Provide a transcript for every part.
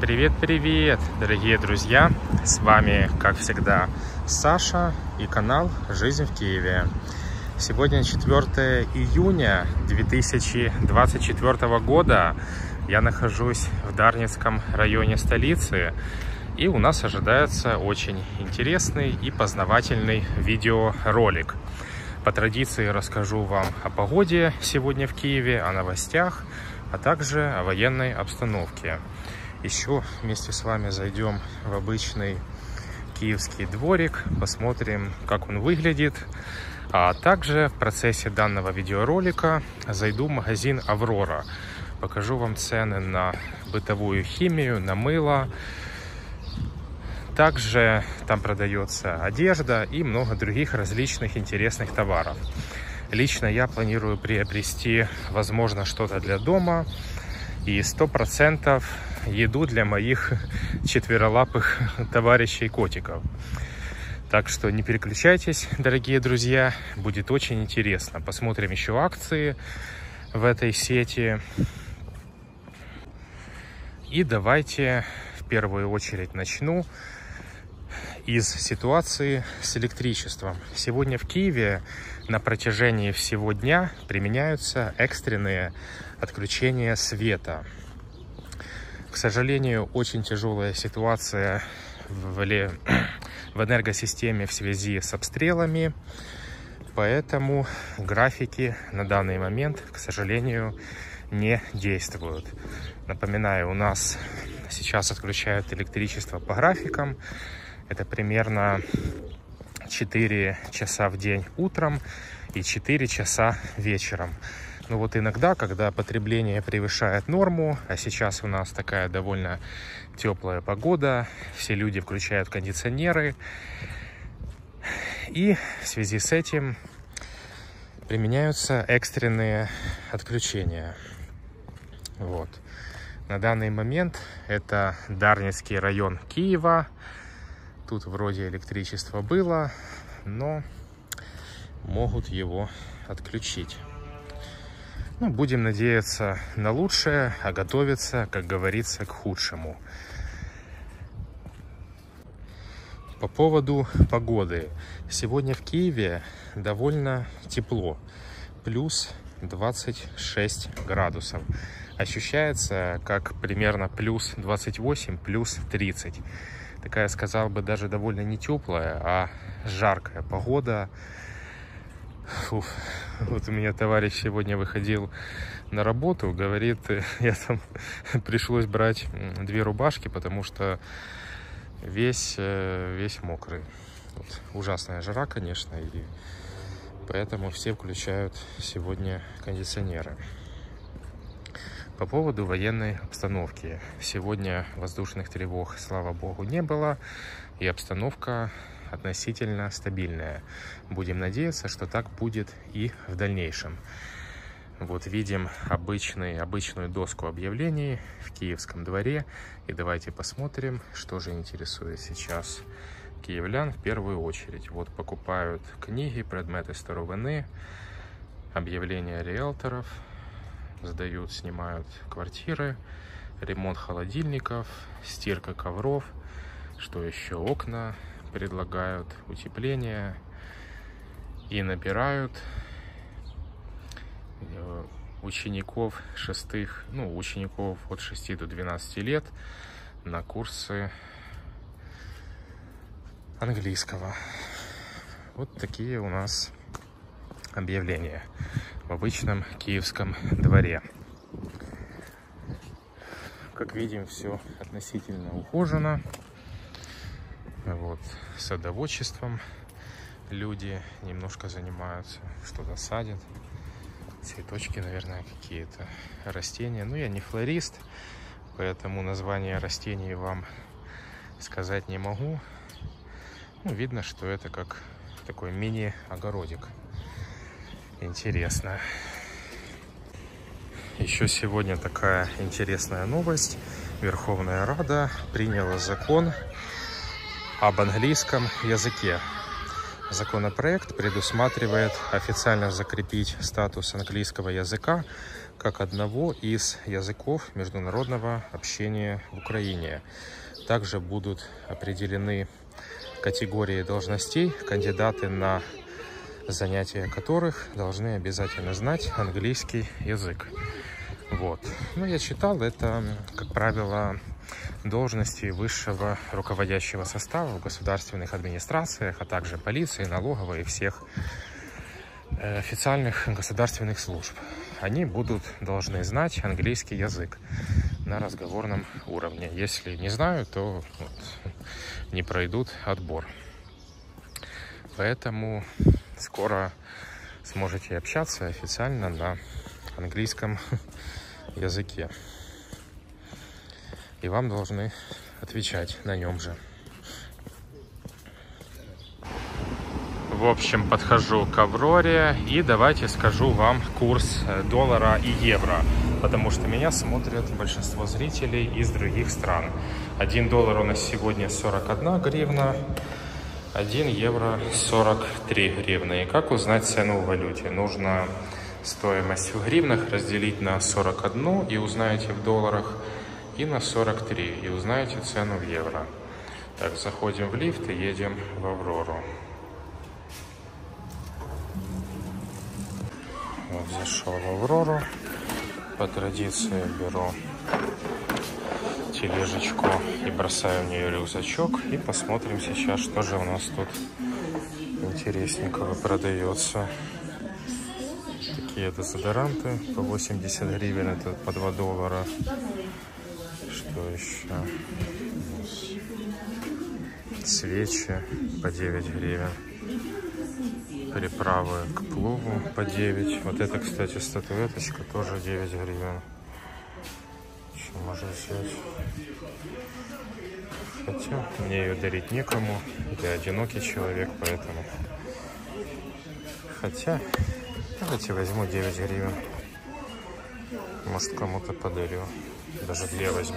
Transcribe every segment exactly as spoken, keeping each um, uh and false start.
Привет-привет, дорогие друзья! С вами, как всегда, Саша и канал «Жизнь в Киеве». Сегодня четвёртое июня две тысячи двадцать четвёртого года. Я нахожусь в Дарницком районе столицы. И у нас ожидается очень интересный и познавательный видеоролик. По традиции расскажу вам о погоде сегодня в Киеве, о новостях, а также о военной обстановке. Еще вместе с вами зайдем в обычный киевский дворик, посмотрим, как он выглядит. А также в процессе данного видеоролика зайду в магазин «Аврора». Покажу вам цены на бытовую химию, на мыло. Также там продается одежда и много других различных интересных товаров. Лично я планирую приобрести, возможно, что-то для дома и сто процентов еду для моих четверолапых товарищей котиков. Так что не переключайтесь, дорогие друзья, будет очень интересно. Посмотрим еще акции в этой сети. И давайте в первую очередь начну из ситуации с электричеством. Сегодня в Киеве на протяжении всего дня применяются экстренные отключения света. К сожалению, очень тяжелая ситуация в, в энергосистеме в связи с обстрелами, поэтому графики на данный момент, к сожалению, не действуют. Напоминаю, у нас сейчас отключают электричество по графикам. Это примерно четыре часа в день утром и четыре часа вечером. Ну вот иногда, когда потребление превышает норму, а сейчас у нас такая довольно теплая погода, все люди включают кондиционеры, и в связи с этим применяются экстренные отключения. Вот. На данный момент это Дарницкий район Киева. Тут вроде электричество было, но могут его отключить. Ну, будем надеяться на лучшее, а готовиться, как говорится, к худшему. По поводу погоды. Сегодня в Киеве довольно тепло. Плюс двадцать шесть градусов. Ощущается как примерно плюс двадцать восемь, плюс тридцать. Такая, сказал бы, даже довольно не теплая, а жаркая погода. Фух. Вот у меня товарищ сегодня выходил на работу, говорит, я там пришлось брать две рубашки, потому что весь, весь мокрый. Вот. Ужасная жара, конечно, и поэтому все включают сегодня кондиционеры. По поводу военной обстановки. Сегодня воздушных тревог, слава богу, не было, и обстановка относительно стабильная. Будем надеяться, что так будет и в дальнейшем. Вот видим обычный, обычную доску объявлений в Киевском дворе. И давайте посмотрим, что же интересует сейчас киевлян в первую очередь. Вот покупают книги, предметы старовины, объявления риэлторов, сдают, снимают квартиры, ремонт холодильников, стирка ковров, что еще, окна предлагают, утепление, и набирают учеников шестых, ну, учеников от шести до двенадцати лет на курсы английского. Вот такие у нас объявления в обычном киевском дворе. Как видим, все относительно ухожено. Вот, садоводчеством люди немножко занимаются, что-то садят, цветочки, наверное, какие-то растения. Ну, я не флорист, поэтому название растений вам сказать не могу. Ну, видно, что это как такой мини-огородик. Интересно. Еще сегодня такая интересная новость. Верховная Рада приняла закон об английском языке. Законопроект предусматривает официально закрепить статус английского языка как одного из языков международного общения в Украине. Также будут определены категории должностей, кандидаты на занятия которых должны обязательно знать английский язык. Вот. Ну, я читал, это, как правило, должности высшего руководящего состава в государственных администрациях, а также полиции, налоговой и всех э, официальных государственных служб. Они будут должны знать английский язык на разговорном уровне. Если не знают, то вот, не пройдут отбор. Поэтому скоро сможете общаться официально на английском языке. И вам должны отвечать на нем же. В общем, подхожу к Авроре и давайте скажу вам курс доллара и евро, потому что меня смотрят большинство зрителей из других стран. Один доллар у нас сегодня сорок одна гривна, один евро сорок три гривны. И как узнать цену в валюте? Нужно стоимость в гривнах разделить на сорок одну и узнаете в долларах, и на сорок три и узнаете цену в евро. Так, заходим в лифт и едем в Аврору. Вот, зашел в Аврору. По традиции беру тележечку и бросаю в нее рюкзачок. И посмотрим сейчас, что же у нас тут интересненького продается. Такие дезодоранты по восемьдесят гривен, это по два доллара. Что еще? Свечи по девять гривен. Приправы к плову по девять. Вот это, кстати, статуэточка тоже девять гривен. Что можно взять? Хотя мне ее дарить некому. Я одинокий человек, поэтому... Хотя, давайте возьму девять гривен. Может, кому-то подарю. Даже две возьму.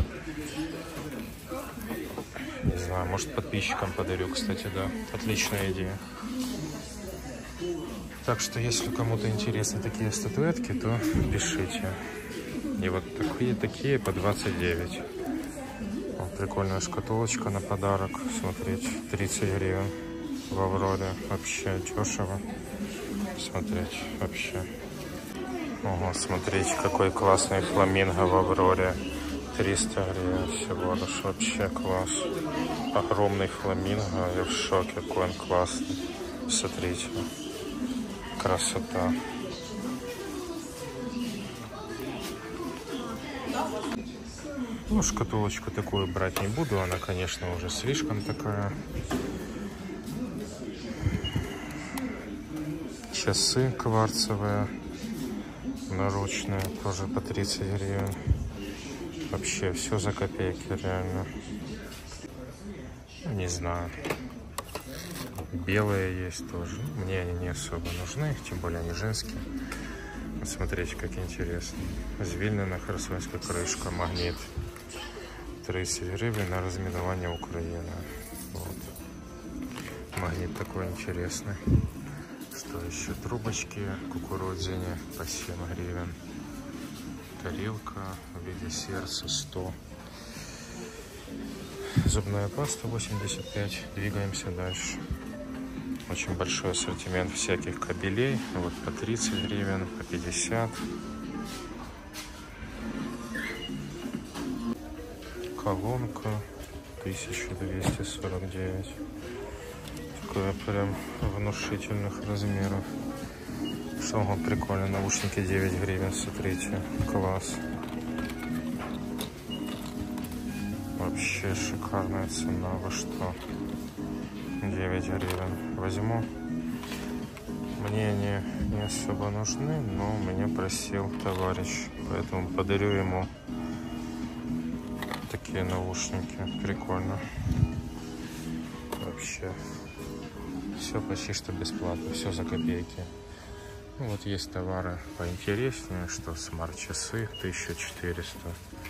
Не знаю, может, подписчикам подарю, кстати, да. Отличная идея. Так что, если кому-то интересны такие статуэтки, то пишите. И вот такие, такие по двадцать девять. Вот, прикольная шкатулочка на подарок. Смотреть, тридцать гривен в Авроре. Вообще дешево. Смотреть, вообще. Ого, смотрите, какой классный фламинго в Авроре. триста гривен всего лишь. Вообще класс. Огромный фламинго. Я в шоке, какой он классный. Смотрите. Красота. Ну, шкатулочку такую брать не буду. Она, конечно, уже слишком такая. Часы кварцевые. Наручные. Тоже по тридцать гривен. Вообще все за копейки, реально. Не знаю. Белые есть тоже. Мне они не особо нужны, тем более они женские. Смотрите, как интересно. Звільнена херсонська крышка, магнит. тридцать гривен на разминование Украины. Вот. Магнит такой интересный. Что еще? Трубочки кукурузине по семь гривен. Тарелка в виде сердца сто. Зубная паста восемьдесят пять. Двигаемся дальше. Очень большой ассортимент всяких кабелей. Вот по тридцать гривен, по пятьдесят. Колонка тысяча двести сорок девять. Такое прям внушительных размеров. Что, прикольно. Наушники девять гривен, смотрите. Класс. Вообще шикарная цена. Вы что? девять гривен. Возьму. Мне они не особо нужны, но меня просил товарищ. Поэтому подарю ему такие наушники. Прикольно. Вообще. Все почти что бесплатно. Все за копейки. Ну, вот есть товары поинтереснее, что смарт-часы тысяча четыреста.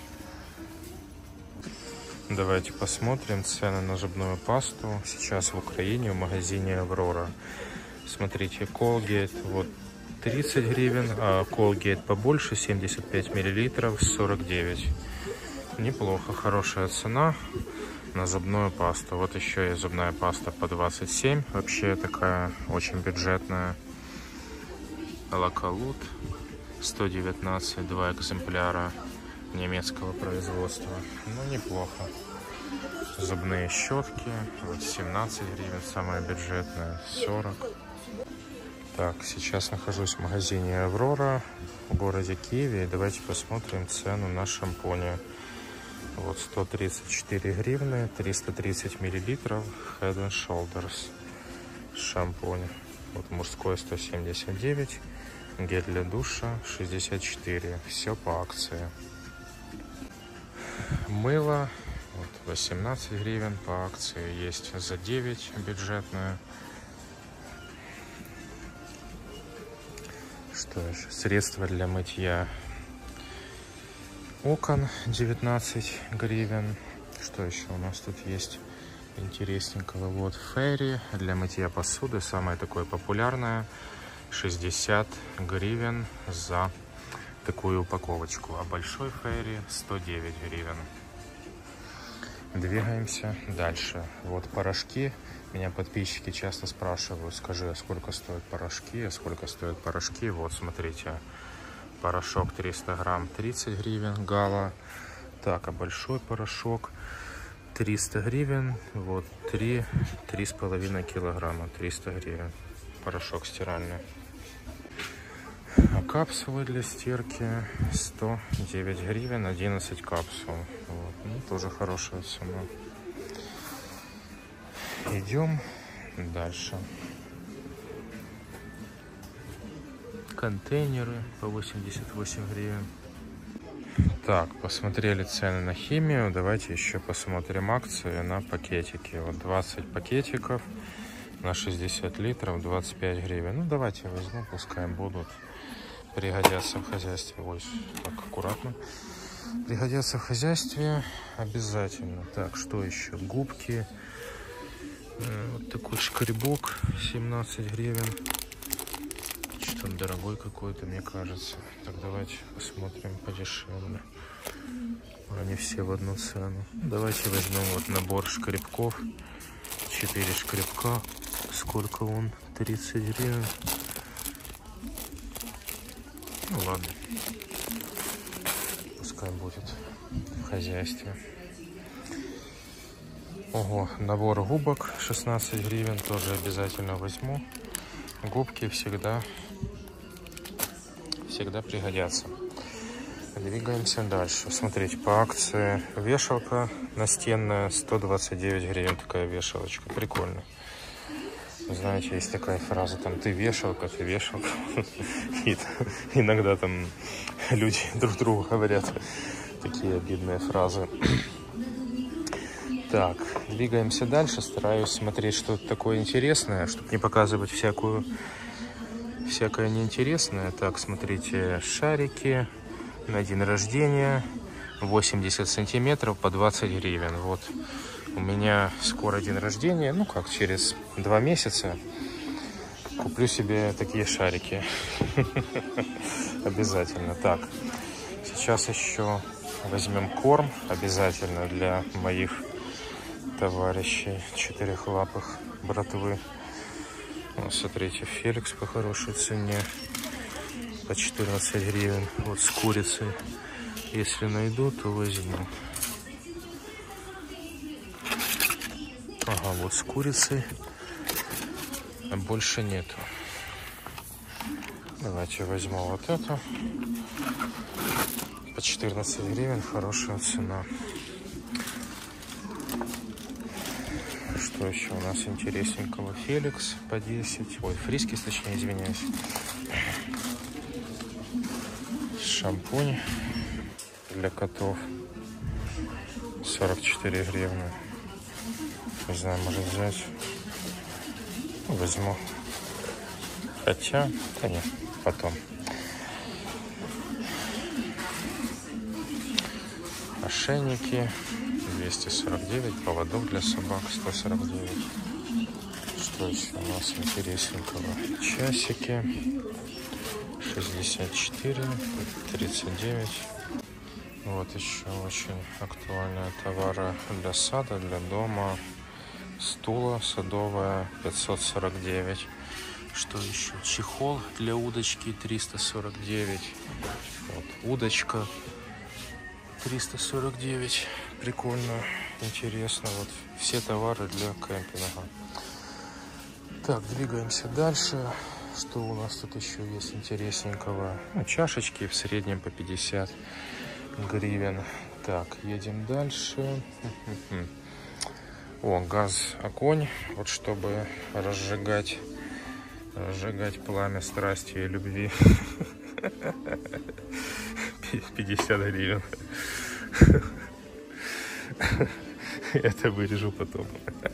Давайте посмотрим цены на зубную пасту сейчас в Украине в магазине Аврора. Смотрите, Colgate вот тридцать гривен, а Colgate побольше, семьдесят пять миллилитров, сорок девять. Неплохо, хорошая цена на зубную пасту. Вот еще есть зубная паста по двадцать семь, вообще такая очень бюджетная. Лакалут сто девятнадцать, два экземпляра, немецкого производства. Ну, неплохо. Зубные щетки, вот семнадцать гривен, самая бюджетная, сорок. Так, сейчас нахожусь в магазине Аврора в городе Киеве. И давайте посмотрим цену на шампуни. Вот сто тридцать четыре гривны, триста тридцать миллилитров, Head and Shoulders шампунь. Вот мужской сто семьдесят девять, гель для душа шестьдесят четыре. Все по акции. Мыло вот восемнадцать гривен по акции, есть за девять бюджетное. Что еще? Средства для мытья окон девятнадцать гривен. Что еще у нас тут есть интересненького? Вот Фейри для мытья посуды, самое такое популярное, шестьдесят гривен за такую упаковочку, а большой Фейри сто девять гривен. Двигаемся дальше. Вот порошки. Меня подписчики часто спрашивают: скажи, а сколько стоят порошки, а сколько стоят порошки. Вот, смотрите, порошок триста грамм тридцать гривен, Гала. Так, а большой порошок триста гривен, вот три, три с половиной килограмма, триста гривен. Порошок стиральный. А капсулы для стирки сто девять гривен, одиннадцать капсул. Вот. Ну, тоже хорошая цена. Идем дальше. Контейнеры по восемьдесят восемь гривен. Так, посмотрели цены на химию. Давайте еще посмотрим акции на пакетики. Вот двадцать пакетиков на шестьдесят литров, двадцать пять гривен. Ну, давайте возьму, пускай будут. Пригодятся в хозяйстве. Ой, так, аккуратно. Пригодятся в хозяйстве обязательно. Так, что еще? Губки. Вот такой шкребок, семнадцать гривен. Что-то он дорогой какой-то, мне кажется. Так, давайте посмотрим подешевле. Они все в одну цену. Давайте возьмем вот набор шкребков. четыре шкребка. Сколько он? тридцать гривен. Ну ладно. Пускай будет в хозяйстве. Ого, набор губок шестнадцать гривен. Тоже обязательно возьму. Губки всегда, всегда пригодятся. Двигаемся дальше. Смотрите, по акции вешалка настенная сто двадцать девять гривен. Такая вешалочка. Прикольно. Знаете, есть такая фраза, там, ты вешалка, ты вешалка. И иногда там люди друг другу говорят такие обидные фразы. Так, двигаемся дальше. Стараюсь смотреть что-то такое интересное, чтобы не показывать всякую, всякое неинтересное. Так, смотрите, шарики на день рождения, восемьдесят сантиметров по двадцать гривен. Вот. У меня скоро день рождения, ну как, через два месяца куплю себе такие шарики. Обязательно. Так, сейчас еще возьмем корм обязательно для моих товарищей четырехлапых братвы. Вот, смотрите, Феликс по хорошей цене, по четырнадцать гривен. Вот с курицей. Если найду, то возьму. Ага, вот с курицей. А больше нету. Давайте возьму вот это. По четырнадцать гривен, хорошая цена. Что еще у нас интересненького? Феликс по десять. Ой, Фрискис, точнее, извиняюсь. Шампунь для котов сорок четыре гривны. Не знаю, может взять. Возьму. Хотя, да нет, потом. Ошейники двести сорок девять, поводок для собак сто сорок девять. Что еще у нас интересненького? Часики шестьдесят четыре, тридцать девять. Вот еще очень актуальные товары для сада, для дома. Стула садовая пятьсот сорок девять. Что еще? Чехол для удочки триста сорок девять. Вот, удочка триста сорок девять. Прикольно, интересно. Вот все товары для кемпинга. Так, двигаемся дальше. Что у нас тут еще есть интересненького? Ну, чашечки в среднем по пятьдесят гривен. Так, едем дальше. О, газ огонь. Вот чтобы разжигать, разжигать пламя страсти и любви. пятьдесят гривен. Это вырежу потом.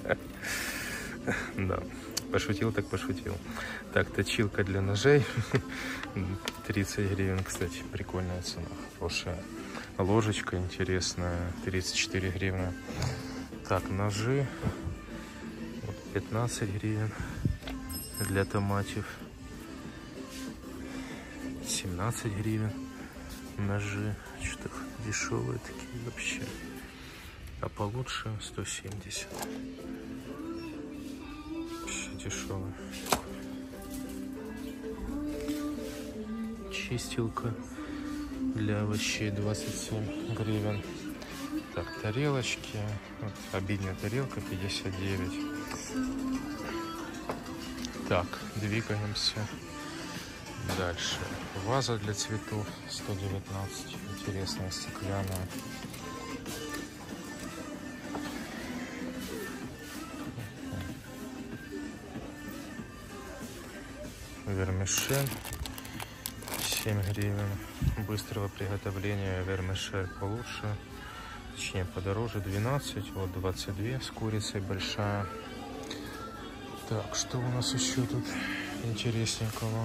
Да. Пошутил, так пошутил. Так, точилка для ножей. тридцать гривен, кстати, прикольная цена. Хорошая. Ложечка интересная. тридцать четыре гривны. Так, ножи. пятнадцать гривен. Для томатов. семнадцать гривен. Ножи. Что-то дешевые такие вообще. А получше сто семьдесят. Дешевый. Чистилка для овощей двадцать семь гривен. Так, тарелочки. Вот, обидная тарелка пятьдесят девять. Так, двигаемся дальше. Ваза для цветов сто девятнадцать. Интересная, стеклянная. Вермишель семь гривен. Быстрого приготовления вермишель получше, точнее подороже, двенадцать. Вот двадцать два с курицей большая. Так, что у нас еще тут интересненького?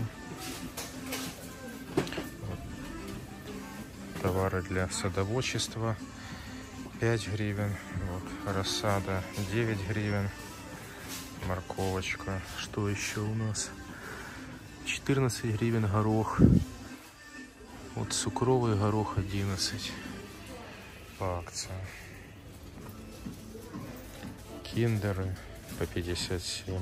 Вот. Товары для садоводчества пять гривен. Вот, рассада девять гривен. Морковочка. Что еще у нас? четырнадцать гривен горох. Вот цукровый горох одиннадцать по акции. Киндеры по пятьдесят семь.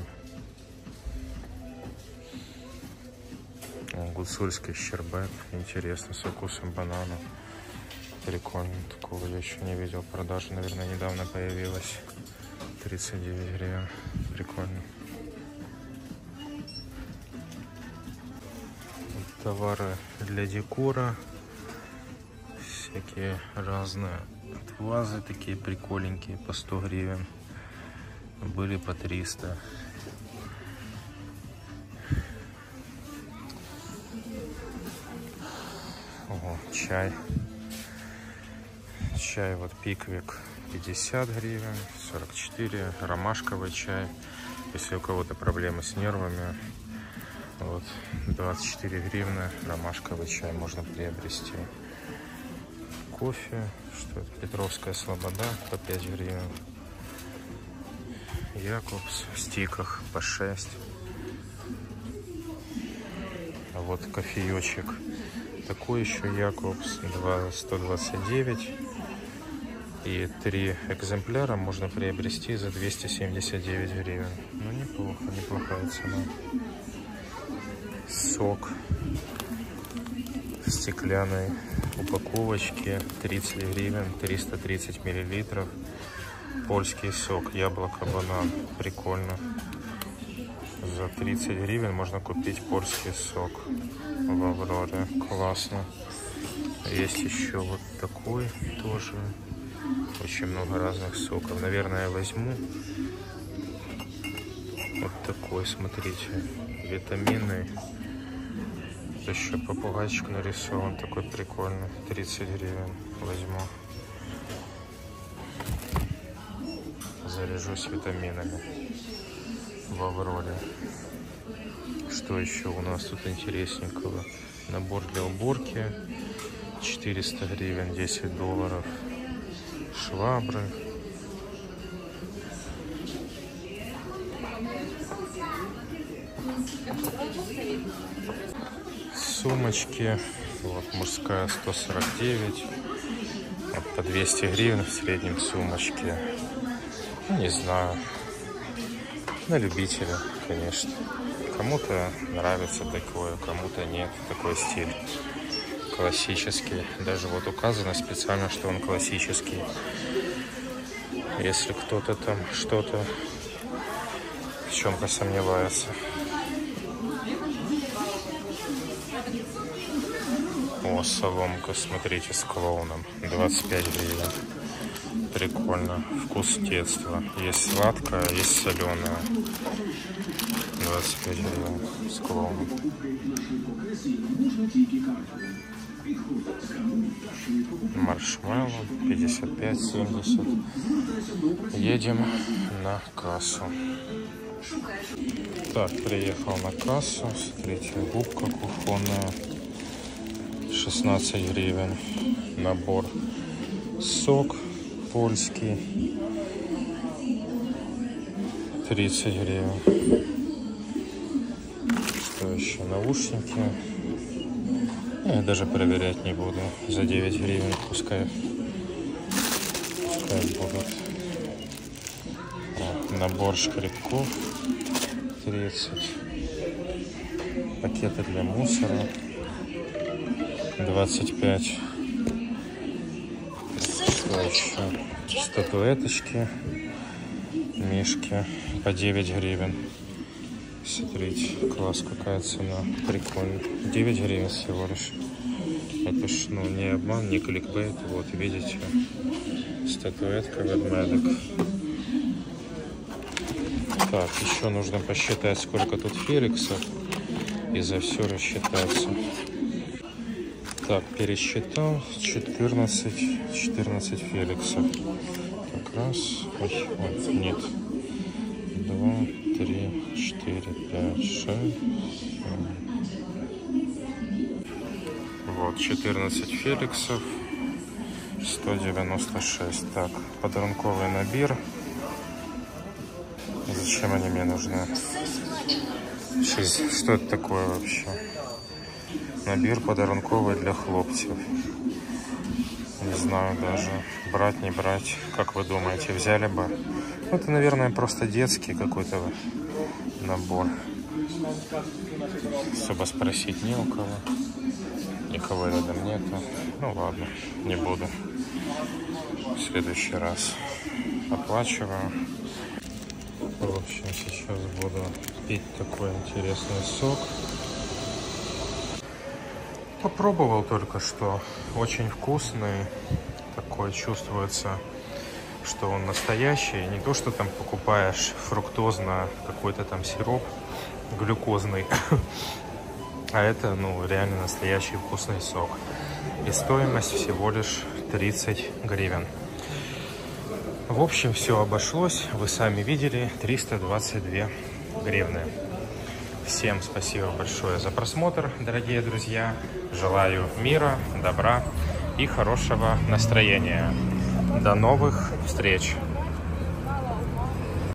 О, гуцульский щербет. Интересно, со вкусом банана. Прикольно. Такого я еще не видел. Продажа, наверное, недавно появилась. тридцать девять гривен. Прикольно. Товары для декора, всякие разные вазы, такие прикольненькие, по сто гривен, были по триста. Ого, чай, чай вот Пиквик пятьдесят гривен, сорок четыре, ромашковый чай, если у кого-то проблемы с нервами. Вот, двадцать четыре гривны, ромашковый чай можно приобрести. Кофе, что это, Петровская Слобода, по пять гривен. Якобс в стиках по шесть. А вот кофеечек. Такой еще Якобс, сто двадцать девять. И три экземпляра можно приобрести за двести семьдесят девять гривен. Ну, неплохо, неплохая цена. Сок в стеклянной упаковочке тридцать гривен, триста тридцать миллилитров. Польский сок, яблоко, банан. Прикольно. За тридцать гривен можно купить польский сок в Авроре. Классно. Есть еще вот такой тоже. Очень много разных соков. Наверное, я возьму вот такой, смотрите, витаминный. Еще попугайчик нарисован, такой прикольный. тридцать гривен возьму. Заряжусь витаминами в Авроре. Что еще у нас тут интересненького? Набор для уборки четыреста гривен, десять долларов. Швабры. сумочки. Вот мужская сто сорок девять. Вот по двести гривен в среднем сумочке. Ну, не знаю. На любителя, конечно. Кому-то нравится такое, кому-то нет. Такой стиль классический. Даже вот указано специально, что он классический. Если кто-то там что-то в чем-то сомневается. О, соломка, смотрите, с клоуном. двадцать пять гривен. Прикольно. Вкус детства. Есть сладкая, есть соленая. двадцать пять гривен с клоуном. Маршмеллоу пятьдесят пять семьдесят. Едем на кассу. Так, приехал на кассу. Смотрите, губка кухонная. шестнадцать гривен. Набор. Сок польский. тридцать гривен. Что еще? Наушники. Я даже проверять не буду. За девять гривен пускай, пускай будут. Вот, набор шкребков тридцать. Пакеты для мусора двадцать пять. Что еще? Статуэточки, мишки по девять гривен. Смотрите, класс, какая цена. Прикольно. девять гривен всего лишь. Это ж, ну, не обман, не кликбейт. Вот, видите, статуэтка ведмедок. Так, еще нужно посчитать, сколько тут феликсов. И за все рассчитаться. Так, пересчитал. четырнадцать, четырнадцать феликсов. Так, раз. Ой, ой, нет. Два, три, четыре, пять, шесть, семь. Вот, четырнадцать феликсов, сто девяносто шесть. Так, подарунковый набир. Зачем они мне нужны? Что это такое вообще? Набир подарунковый для хлопцев. Не знаю даже, брать, не брать. Как вы думаете, взяли бы? Это, наверное, просто детский какой-то набор. Особо спросить не у кого. Никого рядом нету. Ну ладно, не буду. В следующий раз оплачиваю. В общем, сейчас буду пить такой интересный сок. Попробовал только что. Очень вкусный. Такой чувствуется, что он настоящий. Не то, что там покупаешь фруктозно какой-то там сироп глюкозный. А это, ну, реально настоящий вкусный сок. И стоимость всего лишь тридцать гривен. В общем, все обошлось. Вы сами видели. триста двадцать две гривны. Всем спасибо большое за просмотр, дорогие друзья. Желаю мира, добра и хорошего настроения. До новых встреч!